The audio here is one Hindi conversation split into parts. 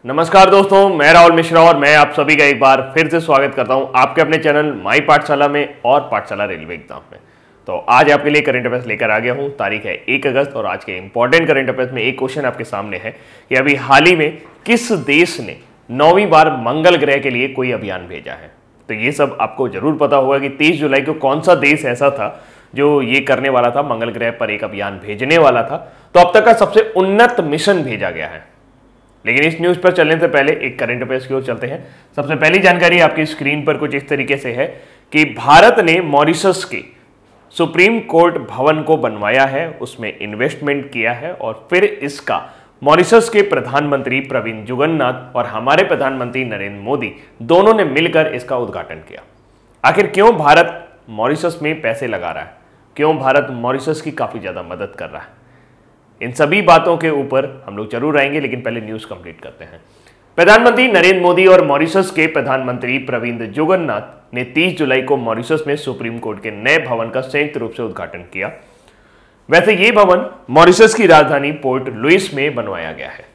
नमस्कार दोस्तों, मैं राहुल मिश्रा और मैं आप सभी का एक बार फिर से स्वागत करता हूं आपके अपने चैनल माई पाठशाला में और पाठशाला रेलवे एग्जाम में। तो आज आपके लिए करंट अफेयर्स लेकर आ गया हूं। तारीख है 1 अगस्त और आज के इंपॉर्टेंट करंट अफेयर्स में एक क्वेश्चन आपके सामने है कि अभी हाल ही में किस देश ने 9वीं बार मंगल ग्रह के लिए कोई अभियान भेजा है। तो ये सब आपको जरूर पता होगा कि 23 जुलाई को कौन सा देश ऐसा था जो ये करने वाला था, मंगल ग्रह पर एक अभियान भेजने वाला था। तो अब तक का सबसे उन्नत मिशन भेजा गया है। लेकिन इस न्यूज पर चलने से पहले एक करंट अफेयर्स की ओर चलते हैं। सबसे पहली जानकारी आपकी स्क्रीन पर कुछ इस तरीके से है कि भारत ने मॉरिशस के सुप्रीम कोर्ट भवन को बनवाया है, उसमें इन्वेस्टमेंट किया है और फिर इसका मॉरिशस के प्रधानमंत्री प्रविंद जुगन्नाथ और हमारे प्रधानमंत्री नरेंद्र मोदी दोनों ने मिलकर इसका उद्घाटन किया। आखिर क्यों भारत मॉरिशस में पैसे लगा रहा है, क्यों भारत मॉरिशस की काफी ज्यादा मदद कर रहा है, इन सभी बातों के ऊपर हम लोग जरूर आएंगे। लेकिन पहले न्यूज कंप्लीट करते हैं। प्रधानमंत्री नरेंद्र मोदी और मॉरिशस के प्रधानमंत्री प्रविंद जुगन्नाथ ने 30 जुलाई को मॉरिशस में सुप्रीम कोर्ट के नए भवन का संयुक्त रूप से उद्घाटन किया। वैसे ये भवन मॉरिशस की राजधानी पोर्ट लुइस में बनवाया गया है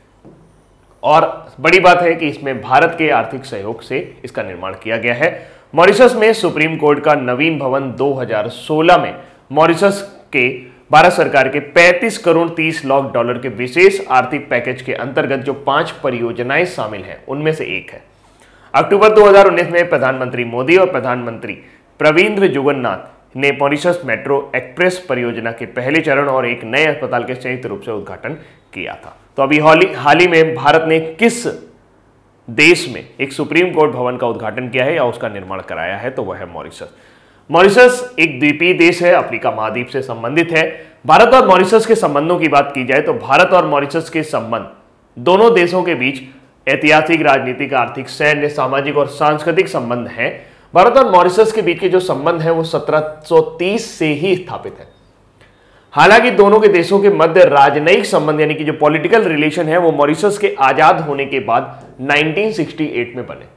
और बड़ी बात है कि इसमें भारत के आर्थिक सहयोग से इसका निर्माण किया गया है। मॉरिशस में सुप्रीम कोर्ट का नवीन भवन 2016 में मॉरिशस के भारत सरकार के 35 करोड़ 30 लाख डॉलर के विशेष आर्थिक पैकेज के अंतर्गत जो 5 परियोजनाएं शामिल हैं उनमें से एक है। अक्टूबर 2019 में प्रधानमंत्री मोदी और प्रधानमंत्री प्रविंद जुगन्नाथ ने मॉरिशस मेट्रो एक्सप्रेस परियोजना के पहले चरण और एक नए अस्पताल के संयुक्त रूप से उद्घाटन किया था। तो अभी हाल ही में भारत ने किस देश में एक सुप्रीम कोर्ट भवन का उद्घाटन किया है या उसका निर्माण कराया है, तो वह है मॉरिशस। मॉरिशस एक द्वीपीय देश है, अफ्रीका महाद्वीप से संबंधित है। भारत और मॉरिशस के संबंधों की बात की जाए तो भारत और मॉरिशस के संबंध दोनों देशों के बीच ऐतिहासिक, राजनीतिक, आर्थिक, सैन्य, सामाजिक और सांस्कृतिक संबंध हैं। भारत और मॉरिशस के बीच के जो संबंध है वो 1730 से ही स्थापित है। हालांकि दोनों के देशों के मध्य राजनयिक संबंध यानी कि जो पॉलिटिकल रिलेशन है वो मॉरिशस के आजाद होने के बाद 1968 में बने,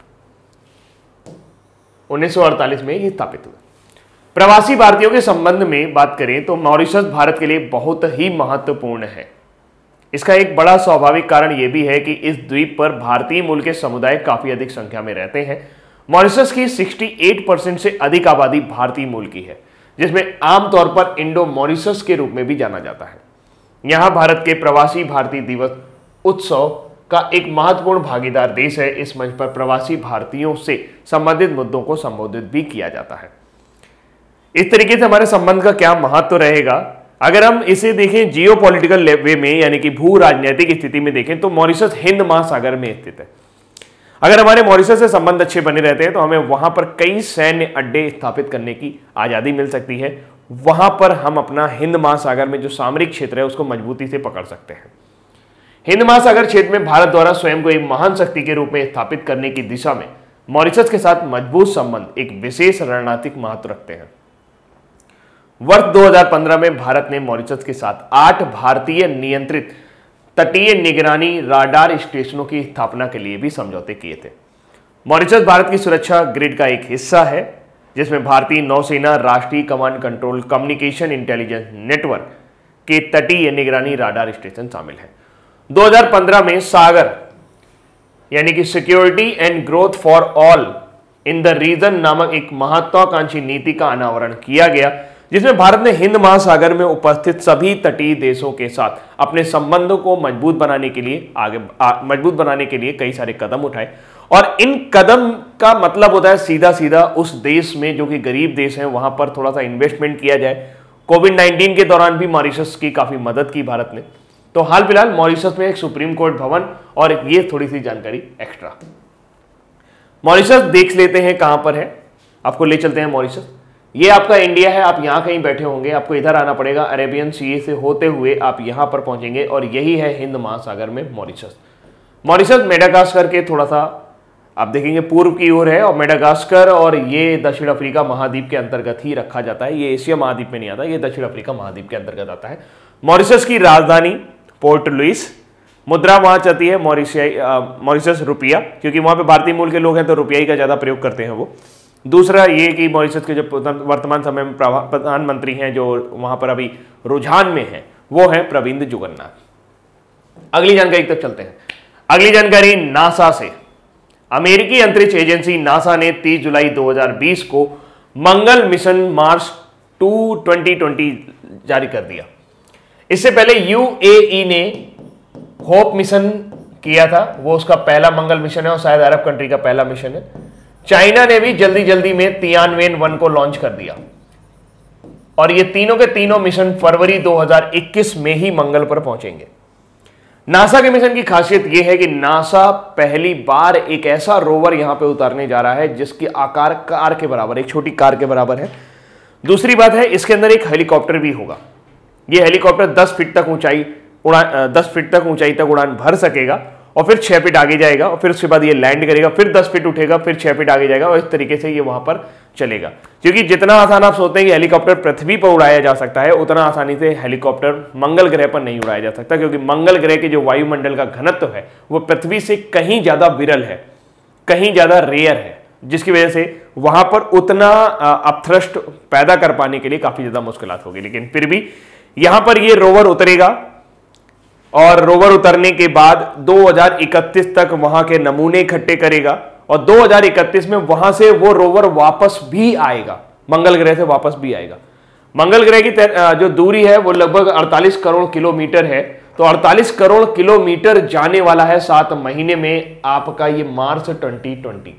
1948 में ही स्थापित हुए। प्रवासी भारतीयों के संबंध में बात करें तो मॉरिशस भारत के लिए बहुत ही महत्वपूर्ण है। इसका एक बड़ा स्वाभाविक कारण यह भी है कि इस द्वीप पर भारतीय मूल के समुदाय काफी अधिक संख्या में रहते हैं। मॉरिशस की 68% से अधिक आबादी भारतीय मूल की है, जिसमें आमतौर पर इंडो मॉरिशस के रूप में भी जाना जाता है। यहां भारत के प्रवासी भारतीय दिवस उत्सव का एक महत्वपूर्ण भागीदार देश है। इस मंच पर प्रवासी भारतीयों से संबंधित मुद्दों को संबोधित भी किया जाता है। इस तरीके से हमारे संबंध का क्या महत्व रहेगा, अगर हम इसे देखें जियोपॉलिटिकल वे में यानी कि भू राजनीतिक स्थिति में देखें तो मॉरिशस हिंद महासागर में स्थित है। अगर हमारे मॉरिशस से संबंध अच्छे बने रहते हैं तो हमें वहां पर कई सैन्य अड्डे स्थापित करने की आजादी मिल सकती है। वहां पर हम अपना हिंद महासागर में जो सामरिक क्षेत्र है उसको मजबूती से पकड़ सकते हैं। हिंद महासागर क्षेत्र में भारत द्वारा स्वयं को एक महान शक्ति के रूप में स्थापित करने की दिशा में मॉरिशस के साथ मजबूत संबंध एक विशेष रणनीतिक महत्व रखते हैं। वर्ष 2015 में भारत ने मॉरिशस के साथ 8 भारतीय नियंत्रित तटीय निगरानी राडार स्टेशनों की स्थापना के लिए भी समझौते किए थे। मॉरिशस भारत की सुरक्षा ग्रिड का एक हिस्सा है, जिसमें भारतीय नौसेना, राष्ट्रीय command control communication intelligence network के तटीय निगरानी राडार स्टेशन शामिल है। 2015 में सागर यानी कि security and growth for all in the region नामक एक महत्वाकांक्षी नीति का अनावरण किया गया, जिसमें भारत ने हिंद महासागर में उपस्थित सभी तटीय देशों के साथ अपने संबंधों को मजबूत बनाने के लिए कई सारे कदम उठाए। और इन कदम का मतलब होता है सीधा सीधा उस देश में जो कि गरीब देश है वहां पर थोड़ा सा इन्वेस्टमेंट किया जाए। कोविड-19 के दौरान भी मॉरिशस की काफी मदद की भारत ने। तो हाल फिलहाल मॉरिशस में एक सुप्रीम कोर्ट भवन और ये थोड़ी सी जानकारी एक्स्ट्रा। मॉरिशस देख लेते हैं कहां पर है, आपको ले चलते हैं मॉरिशस। ये आपका इंडिया है, आप यहां कहीं बैठे होंगे, आपको इधर आना पड़ेगा, अरेबियन सी से होते हुए आप यहां पर पहुंचेंगे और यही है हिंद महासागर में मॉरिशस। मॉरिशस मेडागास्कर के थोड़ा सा आप देखेंगे पूर्व की ओर है और मेडागास्कर और ये दक्षिण अफ्रीका महाद्वीप के अंतर्गत ही रखा जाता है। ये एशिया महाद्वीप में नहीं आता, ये दक्षिण अफ्रीका महाद्वीप के अंतर्गत आता है। मॉरिशस की राजधानी पोर्ट लुइस, मुद्रा वहां चलती है मॉरिशस रुपया, क्योंकि वहां पे भारतीय मूल के लोग हैं तो रुपया ही का ज्यादा प्रयोग करते हैं वो। दूसरा ये कि मॉरिशस के जो वर्तमान समय में प्रधानमंत्री हैं जो वहां पर अभी रुझान में है वो है प्रविंद जुगन्नाथ। अगली जानकारी तक चलते हैं। अगली जानकारी नासा से। अमेरिकी अंतरिक्ष एजेंसी नासा ने 30 जुलाई 2020 को मंगल मिशन मार्स 2 2020 जारी कर दिया। इससे पहले यूएई ने होप मिशन किया था, वो उसका पहला मंगल मिशन है और शायद अरब कंट्री का पहला मिशन है। चाइना ने भी जल्दी जल्दी में तियानवेन 1 को लॉन्च कर दिया और ये तीनों के तीनों मिशन फरवरी 2021 में ही मंगल पर पहुंचेंगे। नासा के मिशन की खासियत यह है कि नासा पहली बार एक ऐसा रोवर यहां पे उतारने जा रहा है जिसकी आकार कार के बराबर, एक छोटी कार के बराबर है। दूसरी बात है, इसके अंदर एक हेलीकॉप्टर भी होगा। यह हेलीकॉप्टर 10 फीट तक ऊंचाई तक उड़ान भर सकेगा और फिर 6 फीट आगे जाएगा और फिर उसके बाद ये लैंड करेगा, फिर 10 फीट उठेगा, फिर 6 फीट आगे जाएगा और इस तरीके से ये वहां पर चलेगा। क्योंकि जितना आसान आप सोचते हैं कि हेलीकॉप्टर पृथ्वी पर उड़ाया जा सकता है, उतना आसानी से हेलीकॉप्टर मंगल ग्रह पर नहीं उड़ाया जा सकता, क्योंकि मंगल ग्रह के जो वायुमंडल का घनत्व है वो पृथ्वी से कहीं ज्यादा विरल है, कहीं ज्यादा रेयर है, जिसकी वजह से वहां पर उतना अपथ्रस्ट पैदा कर पाने के लिए काफी ज्यादा मुश्किलात होगी। लेकिन फिर भी यहां पर ये रोवर उतरेगा और रोवर उतरने के बाद 2031 तक वहां के नमूने इकट्ठे करेगा और 2031 में वहां से वो रोवर वापस भी आएगा, मंगल ग्रह से वापस भी आएगा। मंगल ग्रह की जो दूरी है वो लगभग 48 करोड़ किलोमीटर है, तो 48 करोड़ किलोमीटर जाने वाला है 7 महीने में आपका ये मार्स 2020।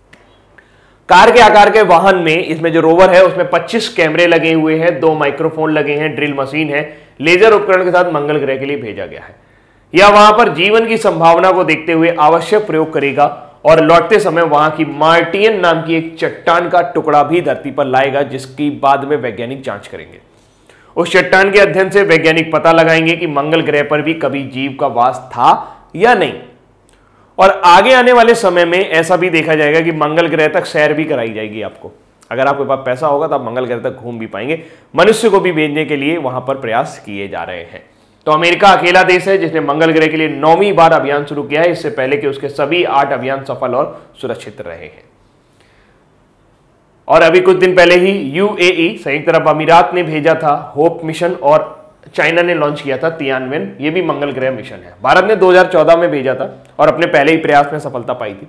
कार के आकार के वाहन में इसमें जो रोवर है उसमें 25 कैमरे लगे हुए हैं, 2 माइक्रोफोन लगे हैं, ड्रिल मशीन है, लेजर उपकरण के साथ मंगल ग्रह के लिए भेजा गया है। यह वहां पर जीवन की संभावना को देखते हुए आवश्यक प्रयोग करेगा और लौटते समय वहां की मार्टियन नाम की एक चट्टान का टुकड़ा भी धरती पर लाएगा, जिसकी बाद में वैज्ञानिक जांच करेंगे। उस चट्टान के अध्ययन से वैज्ञानिक पता लगाएंगे कि मंगल ग्रह पर भी कभी जीव का वास था या नहीं। और आगे आने वाले समय में ऐसा भी देखा जाएगा कि मंगल ग्रह तक सैर भी कराई जाएगी आपको। अगर आपके पास पैसा होगा तो आप मंगल ग्रह तक घूम भी पाएंगे। मनुष्य को भी भेजने के लिए वहां पर प्रयास किए जा रहे हैं। तो अमेरिका अकेला देश है जिसने मंगल ग्रह के लिए 9वीं बार अभियान शुरू किया है, इससे पहले कि उसके सभी 8 अभियान सफल और सुरक्षित रहे हैं। और अभी कुछ दिन पहले ही यूएई, संयुक्त अरब अमीरात ने भेजा था होप मिशन और चाइना ने लॉन्च किया था तियानवेन, ये भी मंगल ग्रह मिशन है। भारत ने 2014 में भेजा था और अपने पहले ही प्रयास में सफलता पाई थी।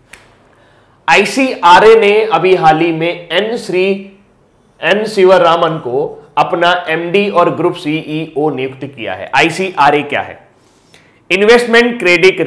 आईसीआरए ने अभी हाल ही में एन शिवरामन को अपना एमडी और ग्रुप सीईओ नियुक्त किया है। आईसीआरए क्या है? Investment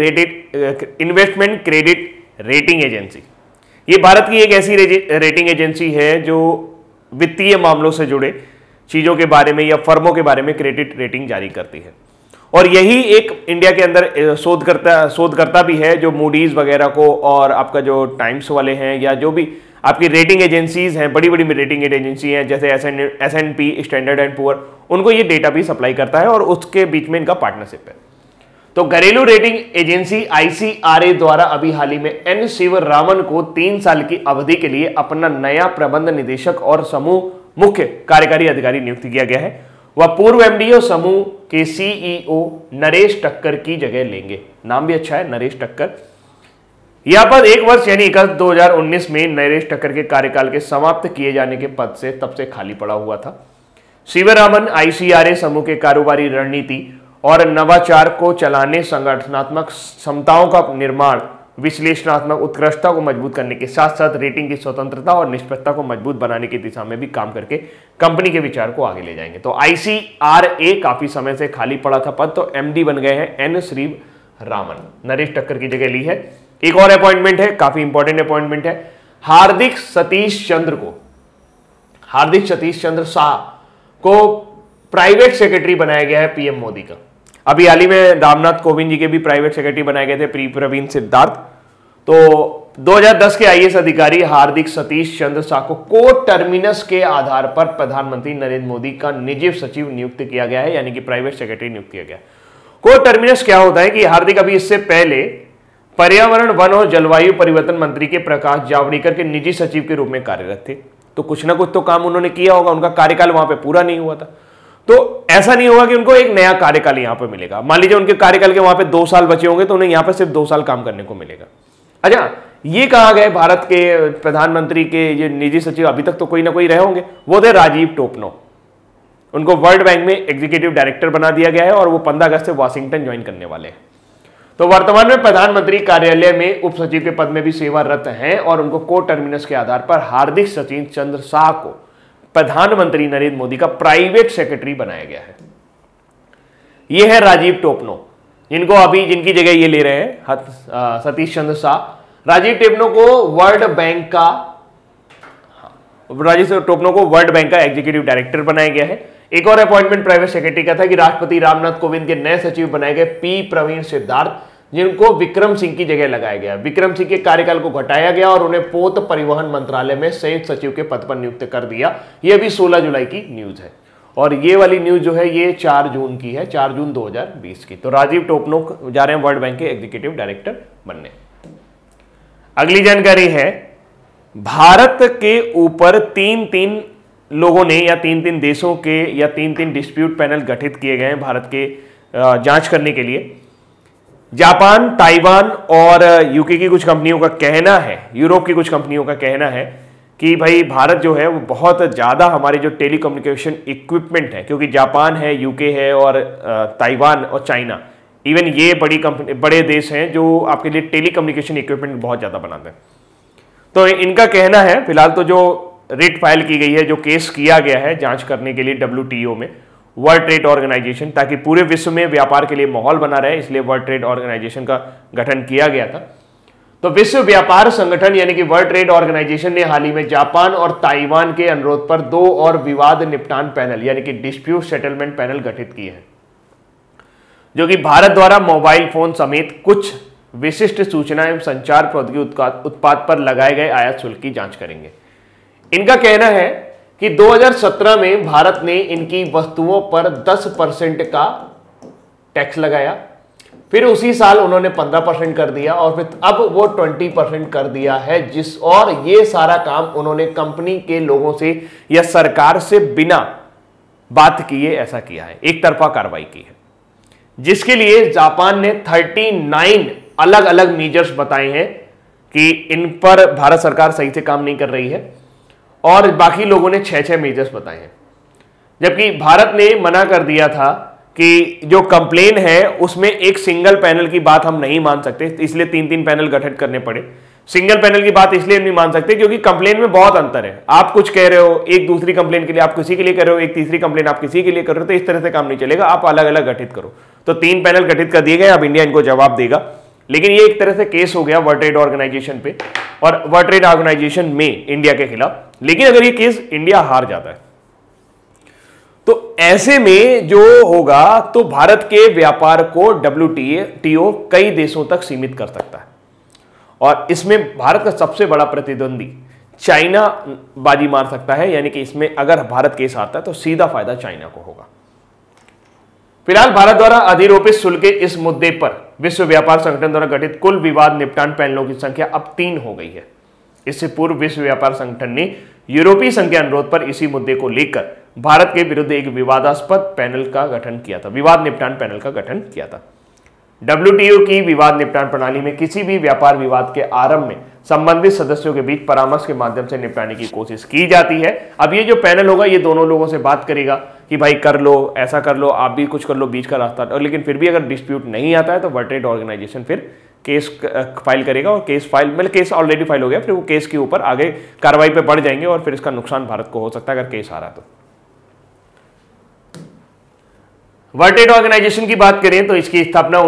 credit rating agency. ये भारत की एक ऐसी रेटिंग एजेंसी है जो वित्तीय मामलों से जुड़े चीजों के बारे में या फर्मों के बारे में क्रेडिट रेटिंग जारी करती है। और यही एक इंडिया के अंदर शोधकर्ता भी है जो मूडीज वगैरह को और आपका जो टाइम्स वाले हैं या जो भी आपकी रेटिंग एजेंसीज हैं, बड़ी बड़ी रेटिंग एजेंसी हैं जैसे S&P, स्टैंडर्ड एंड पुअर, उनको ये डेटा भी सप्लाई करता है और उसके बीच में इनका पार्टनरशिप है। तो घरेलू रेटिंग एजेंसी आईसीआरए द्वारा अभी हाल ही में एन शिवरामन को 3 साल की अवधि के लिए अपना नया प्रबंध निदेशक और समूह मुख्य कार्यकारी अधिकारी नियुक्त किया गया है। वह पूर्व एमडी और समूह के सीईओ नरेश टक्कर की जगह लेंगे। नाम भी अच्छा है, नरेश टक्कर। यह पद 1 वर्ष यानी 2019 में नरेश टक्कर के कार्यकाल के समाप्त किए जाने के पद से तब से खाली पड़ा हुआ था। शिवरामन आईसीआरए समूह के कारोबारी रणनीति और नवाचार को चलाने, संगठनात्मक क्षमताओं का निर्माण, विश्लेषणात्मक उत्कृष्टता को मजबूत करने के साथ साथ रेटिंग की स्वतंत्रता और निष्पक्षता को मजबूत बनाने की दिशा में भी काम करके कंपनी के विचार को आगे ले जाएंगे। तो आईसीआरए काफी समय से खाली पड़ा था पद, तो एमडी बन गए हैं एन श्रीरामन, नरेश टक्कर की जगह ली है। एक और अपॉइंटमेंट है, काफी इंपॉर्टेंट अपॉइंटमेंट है। हार्दिक सतीश चंद्र शाह को प्राइवेट सेक्रेटरी बनाया गया है पीएम मोदी का। अभी हाल ही में रामनाथ कोविंद जी के भी प्राइवेट सेक्रेटरी बनाए गए थे, प्रवीण सिद्धार्थ। तो 2010 के आईएएस अधिकारी हार्दिक सतीश चंद्र शाह को को टर्मिनस के आधार पर प्रधानमंत्री नरेंद्र मोदी का निजी सचिव नियुक्त किया गया है, यानी कि प्राइवेट सेक्रेटरी नियुक्त किया गया। को टर्मिनस क्या होता है कि हार्दिक अभी इससे पहले पर्यावरण, वन और जलवायु परिवर्तन मंत्री के प्रकाश जावड़ेकर के निजी सचिव के रूप में कार्यरत थे। तो कुछ ना कुछ तो काम उन्होंने किया होगा, उनका कार्यकाल वहां पे पूरा नहीं हुआ था। तो ऐसा नहीं होगा कि उनको एक नया कार्यकाल यहां पे मिलेगा। मान लीजिए उनके कार्यकाल के वहां पे 2 साल बचे होंगे तो उन्हें यहां पे सिर्फ 2 साल काम करने को मिलेगा। अच्छा, ये कहा गए भारत के प्रधानमंत्री के ये निजी सचिव अभी तक तो कोई ना कोई रहे होंगे, वो थे राजीव टोपनो। उनको वर्ल्ड बैंक में एग्जीक्यूटिव डायरेक्टर बना दिया गया है और वो 15 अगस्त से वाशिंगटन ज्वाइन करने वाले हैं। तो वर्तमान में प्रधानमंत्री कार्यालय में उप सचिव के पद में भी सेवारत हैं और उनको को टर्मिनस के आधार पर हार्दिक सचिन चंद्र शाह को प्रधानमंत्री नरेंद्र मोदी का प्राइवेट सेक्रेटरी बनाया गया है। यह है राजीव टोपनो, जिनको अभी जिनकी जगह ये ले रहे हैं सतीश चंद्र शाह। राजीव टोपनो को वर्ल्ड बैंक का एग्जीक्यूटिव डायरेक्टर बनाया गया है। एक और अपॉइंटमेंट प्राइवेट सेक्रेटरी का था कि राष्ट्रपति रामनाथ कोविंद के नए सचिव बनाए गए पी प्रवीण सिद्धार्थ, जिनको विक्रम सिंह की जगह लगाया गया। विक्रम सिंह के कार्यकाल को घटाया गया और उन्हें पोत परिवहन मंत्रालय में संयुक्त सचिव के पद पर नियुक्त कर दिया। यह अभी 16 जुलाई की न्यूज है और ये वाली न्यूज जो है ये 4 जून की है, 4 जून 2020 की। तो राजीव टोपनो जा रहे हैं वर्ल्ड बैंक के एग्जीक्यूटिव डायरेक्टर बनने। अगली जानकारी है, भारत के ऊपर 3-3 लोगों ने या 3-3 देशों के या 3-3 डिस्प्यूट पैनल गठित किए गए हैं भारत के जांच करने के लिए। जापान, ताइवान और यूके की कुछ कंपनियों का कहना है, यूरोप की कुछ कंपनियों का कहना है कि भाई भारत जो है वो बहुत ज़्यादा हमारे जो टेलीकम्युनिकेशन इक्विपमेंट है, क्योंकि जापान है, यूके है और ताइवान और चाइना, इवन ये बड़े देश हैं जो आपके लिए टेलीकम्युनिकेशन इक्विपमेंट बहुत ज़्यादा बनाते हैं। तो इनका कहना है, फिलहाल तो जो रिट फाइल की गई है, जो केस किया गया है जांच करने के लिए WTO में, वर्ल्ड ट्रेड ऑर्गेनाइजेशन, ताकि पूरे विश्व में व्यापार के लिए माहौल बना रहे, इसलिए वर्ल्ड ट्रेड ऑर्गेनाइजेशन का गठन किया गया था। तो विश्व व्यापार संगठन यानी कि वर्ल्ड ट्रेड ऑर्गेनाइजेशन ने हाल ही में जापान और ताइवान के अनुरोध पर 2 और विवाद निपटान पैनल यानी कि डिस्प्यूट सेटलमेंट पैनल गठित किए हैं, जो कि भारत द्वारा मोबाइल फोन समेत कुछ विशिष्ट सूचना एवं संचार प्रौद्योगिकी उत्पाद पर लगाए गए आयात शुल्क की जांच करेंगे। इनका कहना है कि 2017 में भारत ने इनकी वस्तुओं पर 10% का टैक्स लगाया, फिर उसी साल उन्होंने 15% कर दिया और फिर अब वो 20% कर दिया है, और ये सारा काम उन्होंने कंपनी के लोगों से या सरकार से बिना बात किए ऐसा किया है, एक तरफा कार्रवाई की है, जिसके लिए जापान ने 39 अलग अलग मेजर्स बताए हैं कि इन पर भारत सरकार सही से काम नहीं कर रही है, और बाकी लोगों ने 6 मेजर्स बताए हैं। जबकि भारत ने मना कर दिया था कि जो कंप्लेन है उसमें एक सिंगल पैनल की बात हम नहीं मान सकते, इसलिए 3-3 पैनल गठित करने पड़े। सिंगल पैनल की बात इसलिए नहीं मान सकते क्योंकि कंप्लेन में बहुत अंतर है। आप कुछ कह रहे हो एक दूसरी कंप्लेन के लिए, आप किसी के लिए कर रहे हो, एक तीसरी कंप्लेन आप किसी के लिए कर रहे हो, तो इस तरह से काम नहीं चलेगा, आप अलग अलग गठित करो। तो 3 पैनल गठित कर दिए गए, अब इंडिया इनको जवाब देगा, लेकिन ये एक तरह से केस हो गया वर्ल्ड ट्रेड ऑर्गेनाइजेशन पे और वर्ल्ड ट्रेड ऑर्गेनाइजेशन में इंडिया के खिलाफ। लेकिन अगर ये केस इंडिया हार जाता है तो ऐसे में जो होगा तो भारत के व्यापार को WTO कई देशों तक सीमित कर सकता है, और इसमें भारत का सबसे बड़ा प्रतिद्वंदी चाइना बाजी मार सकता है, यानी कि इसमें अगर भारत केस आता है तो सीधा फायदा चाइना को होगा। फिलहाल भारत द्वारा अधिरोपित शुल्क के इस मुद्दे पर विश्व व्यापार संगठन द्वारा गठित कुल विवाद निपटान पैनलों की संख्या अब 3 हो गई है। इससे पूर्व विश्व व्यापार संगठन ने यूरोपीय संघ के अनुरोध पर इसी मुद्दे को लेकर भारत के विरुद्ध एक विवादास्पद पैनल का गठन किया था, विवाद निपटान पैनल का गठन किया था। WTO की विवाद निपटान प्रणाली में किसी भी व्यापार विवाद के आरंभ में संबंधित सदस्यों के बीच परामर्श के माध्यम से निपटाने की कोशिश की जाती है। अब ये जो पैनल होगा ये दोनों लोगों से बात करेगा कि भाई कर लो, ऐसा कर लो, आप भी कुछ कर लो, बीच का रास्ता, और लेकिन फिर भी अगर डिस्प्यूट नहीं आता है तो वर्ल्ड ट्रेड ऑर्गेनाइजेशन फिर केस फाइल करेगा, और केस ऑलरेडी फाइल हो गया, फिर वो केस के ऊपर आगे कार्रवाई पे बढ़ जाएंगे और फिर इसका नुकसान भारत को हो सकता है अगर केस आ रहा तो। वर्ल्ड ट्रेड ऑर्गेनाइजेशन की बात करें तो इसकी स्थापना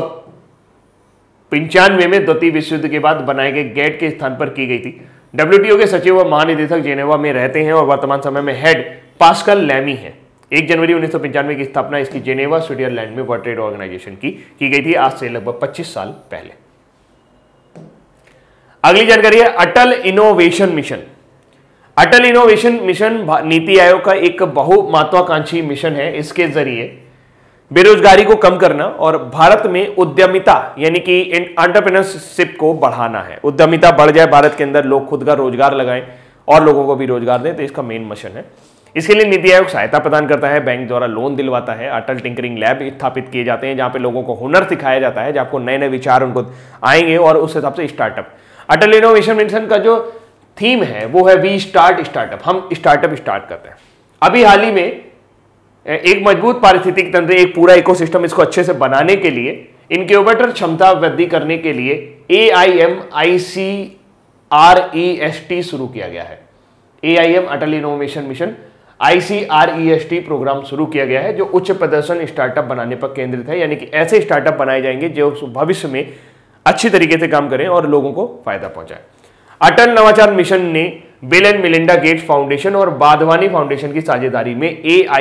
1995 में द्वितीय विश्व युद्ध के बाद बनाए गए गेट के स्थान पर की गई थी। WTO के सचिव व महानिदेशक जेनेवा में रहते हैं और वर्तमान समय में हेड पास्कल लैमी है। 1 जनवरी 1995 की स्थापना इसकी जेनेवा स्विट्जरलैंड में वर्ल्ड ट्रेड ऑर्गेनाइजेशन की गई थी, आज से लगभग 25 साल पहले। अगली जानकारी है Atal innovation mission. Atal innovation mission NITI Aayog का एक बहुमहत्वाकांक्षी मिशन है। इसके जरिए बेरोजगारी को कम करना और भारत में उद्यमिता यानी कि एंटरप्रेन्योरशिप को बढ़ाना है। उद्यमिता बढ़ जाए भारत के अंदर, लोग खुद का रोजगार लगाएं और लोगों को भी रोजगार दें, तो इसका मेन मिशन है। इसके लिए नीति आयोग सहायता प्रदान करता है, बैंक द्वारा लोन दिलवाता है, अटल टिंकरिंग लैब स्थापित किए जाते हैं जहां पे लोगों को हुनर सिखाया जाता है, जहां आपको नए नए विचार उनको आएंगे और उस हिसाब से स्टार्टअप। अटल इनोवेशन मिशन का जो थीम है वो है वी स्टार्ट स्टार्टअप, हम स्टार्टअप स्टार्ट करते हैं। अभी हाल ही में एक मजबूत पारिस्थितिक तंत्र, एक पूरा इकोसिस्टम इसको अच्छे से बनाने के लिए इनक्यूबेटर क्षमता वृद्धि करने के लिए AIM-ICREST शुरू किया गया है। AIM Atal innovation mission ICREST programme शुरू किया गया है, जो उच्च प्रदर्शन स्टार्टअप बनाने पर केंद्रित है, यानी कि ऐसे स्टार्टअप बनाए जाएंगे जो भविष्य में अच्छी तरीके से काम करें और लोगों को फायदा पहुंचाए। अटल नवाचार मिशन ने Bill and Melinda Gates Foundation और बाधवानी फाउंडेशन की साझेदारी में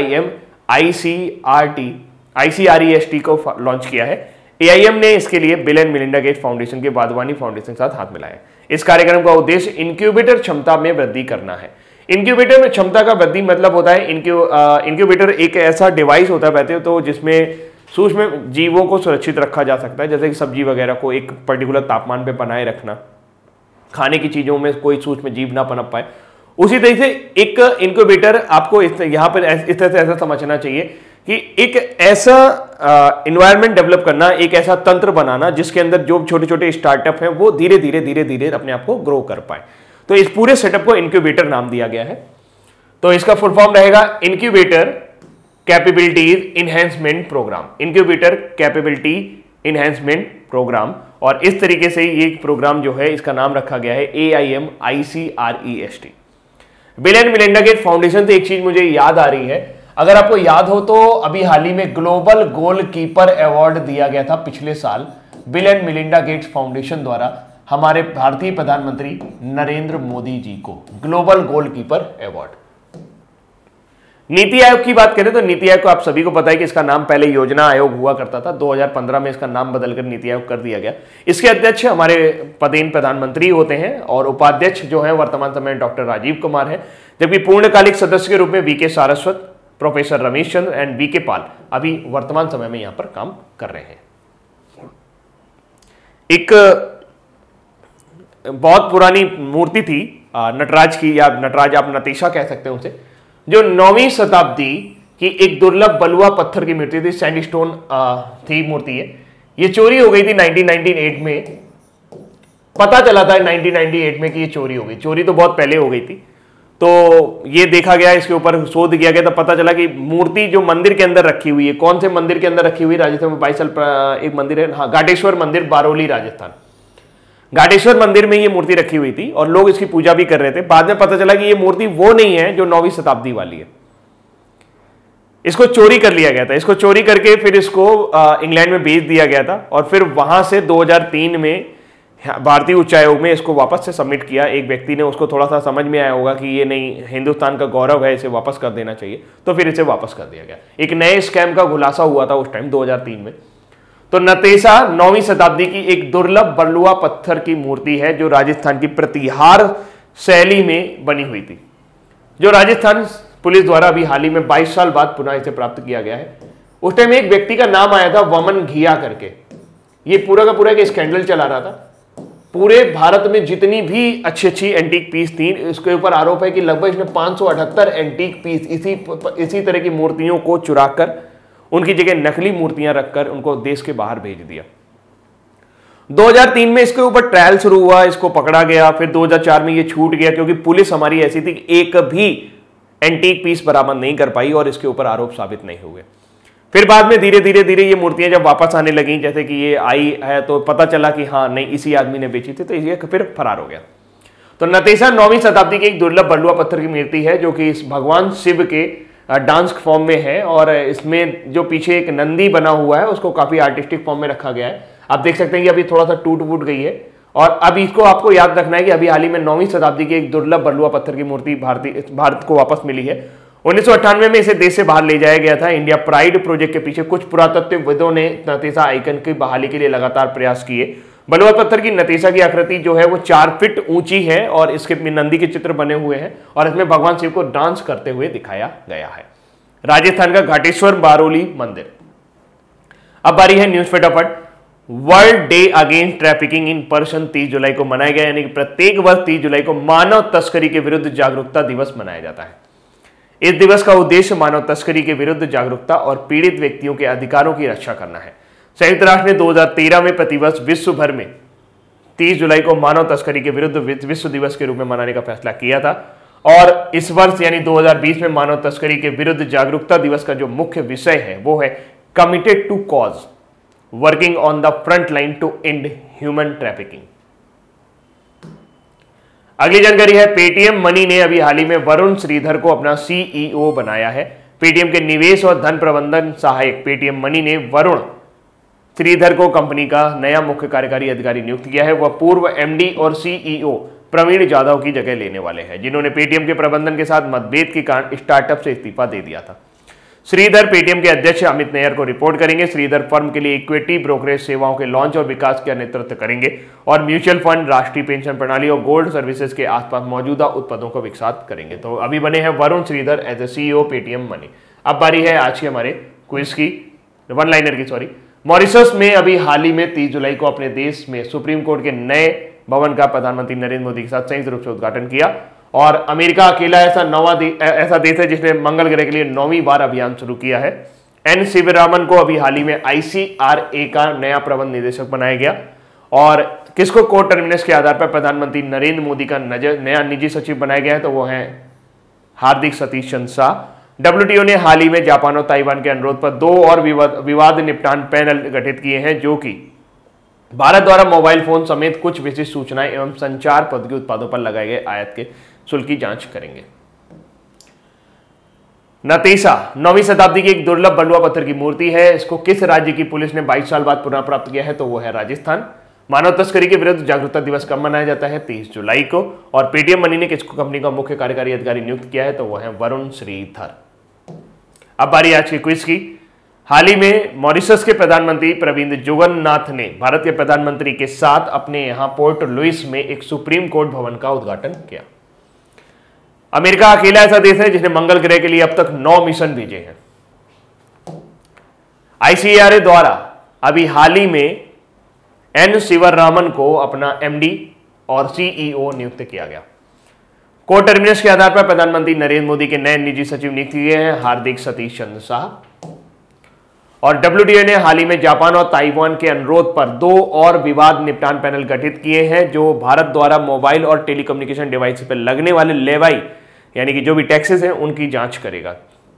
AIM-ICREST को लॉन्च किया है। AIM ने इसके लिए Bill and Melinda Gates Foundation के बाधवानी फाउंडेशन के साथ हाथ मिलाया है। इस कार्यक्रम का उद्देश्य इनक्यूबेटर क्षमता में वृद्धि करना है। इनक्यूबेटर में क्षमता का वृद्धि मतलब होता है इनक्यूबेटर एक ऐसा डिवाइस होता है तो जिसमें सूक्ष्म जीवों को सुरक्षित रखा जा सकता है, जैसे कि सब्जी वगैरह को एक पर्टिकुलर तापमान पे बनाए रखना, खाने की चीजों में कोई सूक्ष्म जीव ना पनप पाए। उसी तरह से एक इनक्यूबेटर आपको यहाँ पर इस तरह से ऐसा समझना चाहिए कि एक ऐसा इन्वायरमेंट डेवलप करना, एक ऐसा तंत्र बनाना जिसके अंदर जो छोटे छोटे स्टार्टअप हैं वो धीरे धीरे अपने आप को ग्रो कर पाए। तो इस पूरे सेटअप को इनक्यूबेटर नाम दिया गया है। तो इसका फुल फॉर्म रहेगा incubator capabilities enhancement programme, incubator capability enhancement programme. और इस तरीके से ये प्रोग्राम जो है इसका नाम रखा गया है AIM-ICREST। Bill and Melinda Gates Foundation से एक चीज मुझे याद आ रही है, अगर आपको याद हो तो अभी हाल ही में ग्लोबल गोलकीपर अवार्ड दिया गया था पिछले साल Bill and Melinda Gates Foundation द्वारा हमारे भारतीय प्रधानमंत्री नरेंद्र मोदी जी को, global goalkeeper award. NITI Aayog की बात करें तो नीति आयोग को आप सभी को पता है कि इसका नाम पहले योजना आयोग हुआ करता था, 2015 में इसका नाम बदलकर नीति आयोग कर दिया गया। इसके अध्यक्ष हमारे पदेन प्रधानमंत्री होते हैं और उपाध्यक्ष जो है वर्तमान समय में डॉक्टर राजीव कुमार है, जबकि पूर्णकालिक सदस्य के रूप में VK Saraswat, professor Ramesh Chandra and VK Pal अभी वर्तमान समय में यहां पर काम कर रहे हैं। एक बहुत पुरानी मूर्ति थी नटराज की, या नटराज आप नतीशा कह सकते हैं उसे, जो 9वीं शताब्दी की एक दुर्लभ बलुआ पत्थर की मूर्ति थी, सैंडस्टोन थी मूर्ति है। ये चोरी हो गई थी 1998 में। पता चला था 1998 में कि ये चोरी हो गई, चोरी तो बहुत पहले हो गई थी। तो ये देखा गया, इसके ऊपर शोध किया गया, तो पता चला कि मूर्ति जो मंदिर के अंदर रखी हुई है, कौन से मंदिर के अंदर रखी हुई, राजस्थान में 22 साल एक मंदिर है, हाँ, घाटेश्वर मंदिर, बारोली, राजस्थान। घाटेश्वर मंदिर में ये मूर्ति रखी हुई थी और लोग इसकी पूजा भी कर रहे थे। बाद में पता चला कि ये मूर्ति वो नहीं है जो 9वीं शताब्दी वाली है, इसको चोरी कर लिया गया था। इसको चोरी करके फिर इसको इंग्लैंड में भेज दिया गया था और फिर वहां से 2003 में भारतीय उच्चायोग में इसको वापस से सबमिट किया। एक व्यक्ति ने, उसको थोड़ा सा समझ में आया होगा कि ये नहीं, हिंदुस्तान का गौरव है, इसे वापस कर देना चाहिए, तो फिर इसे वापस कर दिया गया। एक नए स्कैम का खुलासा हुआ था उस टाइम 2003 में। तो नतेसा 9वीं शताब्दी की एक दुर्लभ बलुआ पत्थर की मूर्ति है जो राजस्थान की प्रतिहार शैली में बनी हुई थी, जो राजस्थान पुलिस द्वारा अभी हाल ही में 22 साल बाद पुनः इसे प्राप्त किया गया है। उस टाइम एक व्यक्ति का नाम आया था वमन घिया करके। ये पूरा का पूरा एक स्कैंडल चला रहा था। पूरे भारत में जितनी भी अच्छी अच्छी एंटीक पीस थी, इसके ऊपर आरोप है कि लगभग इसने 578 एंटीक पीस इसी तरह की मूर्तियों को चुराकर उनकी जगह नकली मूर्तियां रखकर उनको देश के बाहर भेज दिया। 2003 में इसके ऊपर ट्रायल शुरू हुआ, इसको पकड़ा गया, फिर 2004 में ये छूट गया क्योंकि पुलिस हमारी ऐसी थी कि एक भी एंटीक पीस बरामद नहीं कर पाई और इसके ऊपर आरोप साबित नहीं हुए। फिर बाद में धीरे धीरे ये मूर्तियां जब वापस आने लगी, जैसे कि ये आई है, तो पता चला कि हाँ नहीं, इसी आदमी ने बेची थी, तो ये फिर फरार हो गया। तो नतेसा 9वीं शताब्दी की एक दुर्लभ बलुआ पत्थर की मूर्ति है जो कि इस भगवान शिव के डांस फॉर्म में है और इसमें जो पीछे एक नंदी बना हुआ है उसको काफी आर्टिस्टिक फॉर्म में रखा गया है। आप देख सकते हैं कि अभी थोड़ा सा टूट फूट गई है। और अब इसको आपको याद रखना है कि अभी हाल ही में 9वीं शताब्दी की एक दुर्लभ बलुआ पत्थर की मूर्ति भारत को वापस मिली है। 1998 में इसे देश से बाहर ले जाया गया था। इंडिया प्राइड प्रोजेक्ट के पीछे कुछ पुरातत्वविदों ने नतेसा आइकन की बहाली के लिए लगातार प्रयास किए। बलुआ पत्थर की नतेसा की आकृति जो है वो 4 फीट ऊंची है और इसके नंदी के चित्र बने हुए हैं और इसमें भगवान शिव को डांस करते हुए दिखाया गया है। राजस्थान का घाटेश्वर बारोली मंदिर। अब बारी है न्यूज फटाफट। World day against trafficking in person 30 जुलाई को मनाया गया, यानी कि प्रत्येक वर्ष 30 जुलाई को मानव तस्करी के विरुद्ध जागरूकता दिवस मनाया जाता है। इस दिवस का उद्देश्य मानव तस्करी के विरुद्ध जागरूकता और पीड़ित व्यक्तियों के अधिकारों की रक्षा करना है। संयुक्त राष्ट्र ने 2013 में प्रतिवर्ष विश्व भर में 30 जुलाई को मानव तस्करी के विरुद्ध विश्व दिवस के रूप में मनाने का फैसला किया था और इस वर्ष यानी 2020 में मानव तस्करी के विरुद्ध जागरूकता दिवस का जो मुख्य विषय है वो है committed to cause, working on the front line to end human trafficking. अगली जानकारी है, पेटीएम मनी ने अभी हाल ही में वरुण श्रीधर को अपना सीईओ बनाया है। पेटीएम के निवेश और धन प्रबंधन सहायक पेटीएम मनी ने वरुण श्रीधर को कंपनी का नया मुख्य कार्यकारी अधिकारी नियुक्त किया है। वह पूर्व एमडी और सीईओ प्रवीण जाधव की जगह लेने वाले हैं, जिन्होंने पेटीएम के प्रबंधन के साथ मतभेद के कारण स्टार्टअप से इस्तीफा दे दिया था। श्रीधर पेटीएम के अध्यक्ष अमित नैयर को रिपोर्ट करेंगे। श्रीधर फर्म के लिए इक्विटी ब्रोकरेज सेवाओं के लॉन्च और विकास का नेतृत्व करेंगे और म्यूचुअल फंड, राष्ट्रीय पेंशन प्रणाली और गोल्ड सर्विसेज के आसपास मौजूदा उत्पादों को विकसित करेंगे। तो अभी बने हैं Varun Shridhar as a CEO Paytm money. अब बारी है आज के हमारे क्विज की, वन लाइनर की। मॉरिशस में अभी हाल ही में 30 जुलाई को अपने देश में सुप्रीम कोर्ट के नए भवन का प्रधानमंत्री नरेंद्र मोदी के साथ संयुक्त रूप से उद्घाटन किया। और अमेरिका अकेला ऐसा देश है जिसने मंगल ग्रह के लिए 9वीं बार अभियान शुरू किया है। एन शिवरामन को अभी हाल ही में ICRA का नया प्रबंध निदेशक बनाया गया। और किसको कोर्ट टर्मिनस के आधार पर प्रधानमंत्री नरेंद्र मोदी का नया निजी सचिव बनाया गया है, तो वो है हार्दिक सतीश चंद्र शाह। WTO ने हाल ही में जापान और ताइवान के अनुरोध पर 2 और विवाद निपटान पैनल गठित किए हैं, जो कि भारत द्वारा मोबाइल फोन समेत कुछ विशिष्ट सूचनाएं एवं संचार प्रौद्योगिकी उत्पादों पर लगाए गए आयात के शुल्क की जांच करेंगे। नतीसा 9वीं शताब्दी की एक दुर्लभ बलुआ पत्थर की मूर्ति है। इसको किस राज्य की पुलिस ने 22 साल बाद पुनः प्राप्त किया है, तो वो है राजस्थान। मानव तस्करी के विरुद्ध जागरूकता दिवस कब मनाया जाता है, 30 जुलाई को। और पेटीएम मनी ने किसको कंपनी का मुख्य कार्यकारी अधिकारी नियुक्त किया है, तो वो है वरुण श्रीधर। अब बारी आज की क्विज की। हाल ही में मॉरिशस के प्रधानमंत्री प्रविंद जुगन्नाथ ने भारत के प्रधानमंत्री के साथ अपने यहां पोर्ट लुइस में एक सुप्रीम कोर्ट भवन का उद्घाटन किया। अमेरिका अकेला ऐसा देश है जिसने मंगल ग्रह के लिए अब तक 9 मिशन भेजे हैं। ICRA द्वारा अभी हाल ही में एन शिवरामन को अपना MD और CEO नियुक्त किया गया। कोर्ट टर्मिनस के आधार पर प्रधानमंत्री नरेंद्र मोदी के नए निजी सचिव नियुक्त किए हैं, हार्दिक सतीश चंद्र शाह। और WTO ने हाल ही में जापान और ताइवान के अनुरोध पर 2 और विवाद निपटान पैनल गठित किए हैं, जो भारत द्वारा मोबाइल और टेलीकम्युनिकेशन डिवाइस पर लगने वाले लेवाई यानी कि जो भी टैक्सेस हैं उनकी जांच करेगा।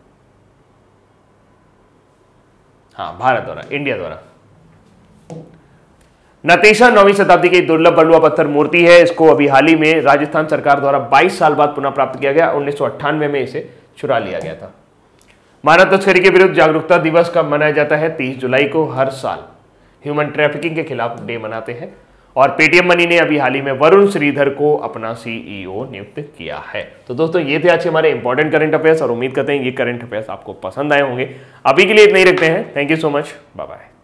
हाँ, भारत द्वारा, इंडिया द्वारा। नतीशा 9वीं शताब्दी की दुर्लभ बलुआ पत्थर मूर्ति है। इसको अभी हाल ही में राजस्थान सरकार द्वारा 22 साल बाद पुनः प्राप्त किया गया। 1998 में इसे चुरा लिया गया था। मानव तस्करी के विरुद्ध जागरूकता दिवस कब मनाया जाता है, 30 जुलाई को। हर साल ह्यूमन ट्रैफिकिंग के खिलाफ डे मनाते हैं। और पेटीएम मनी ने अभी हाल ही में वरुण श्रीधर को अपना CEO नियुक्त किया है। तो दोस्तों, ये थे आज के हमारे इंपॉर्टेंट करंट अफेयर्स और उम्मीद करते हैं ये करंट अफेयर्स आपको पसंद आए होंगे। अभी के लिए इतना ही रखते हैं। Thank you so much, bye bye.